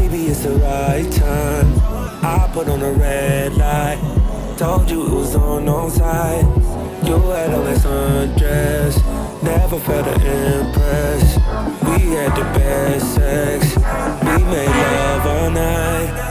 Baby, it's the right time. I put on a red light. Told you it was on side. You had on that sundress. Never felt to impress. We had the best sex. We made love all night.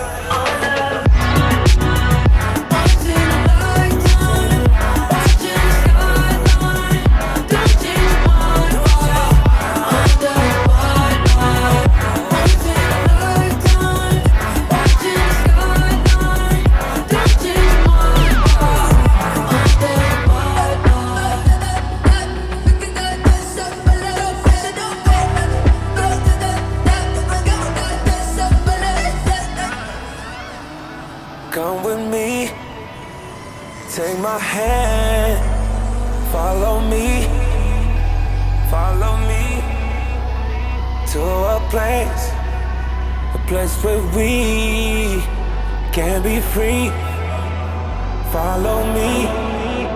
Come with me, take my hand, follow me to a place where we can be free. Follow me.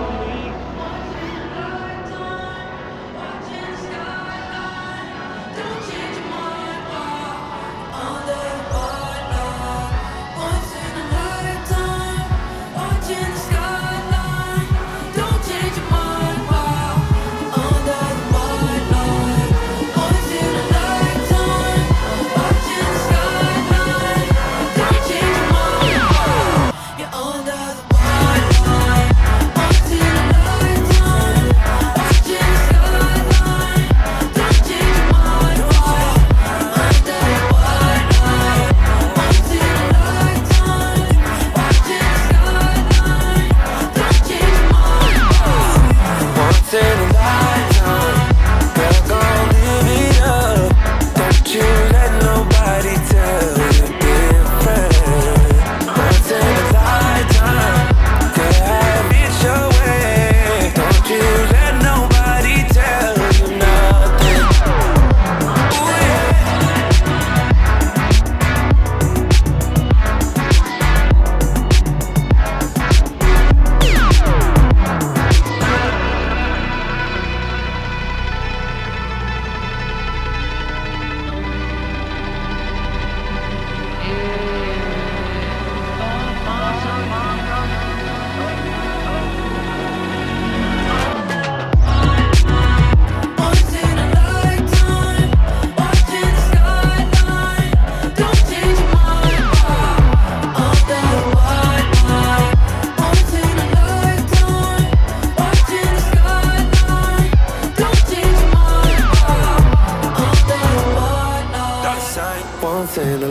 Once in a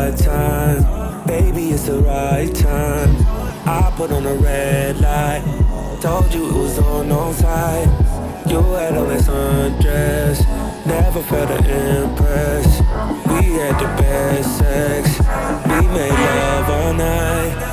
lifetime, baby, it's the right time. I put on a red light. Told you it was on side. You had on that sundress. Never felt to impress. We had the best sex. We made love all night.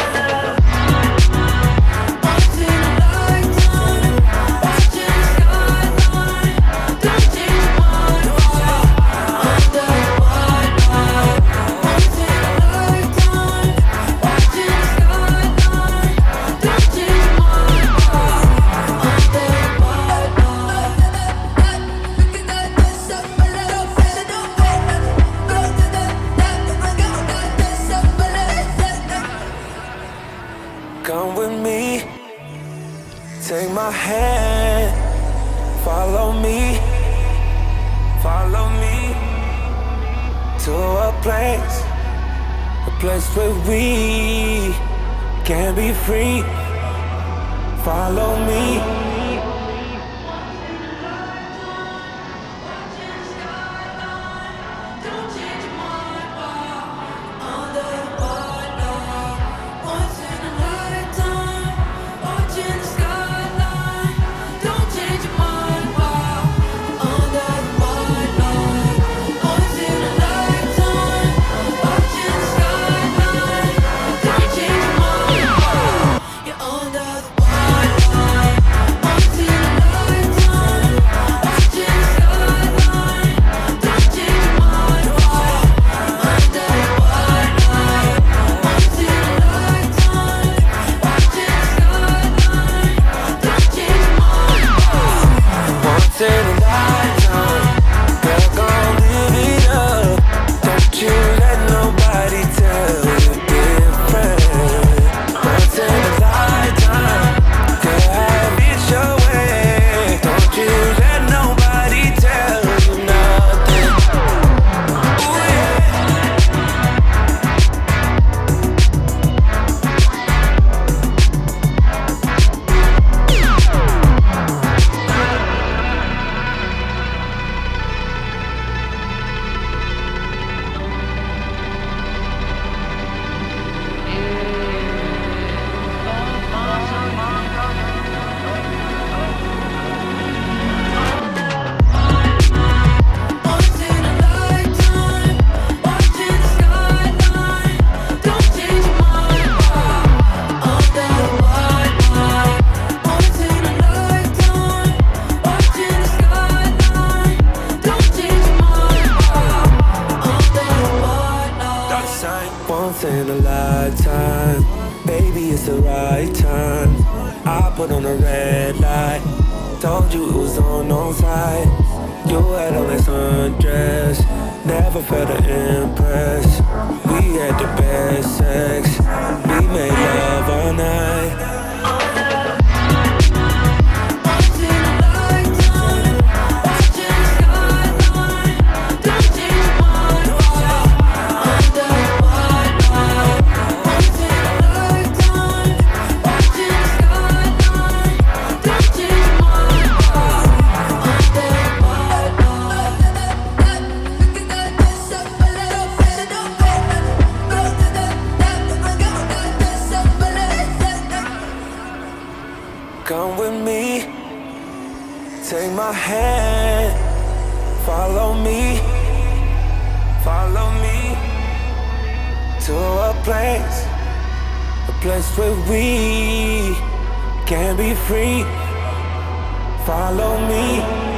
Come with me, take my hand, follow me to a place where we can be free. Follow me. Girl, gon' live it up. Don't you let no put on a red light. Told you it was on side. You had on that sundress, never felt to impress. We had the best sex, we made love all night. Come with me, take my hand, follow me to a place where we can be free. Follow me.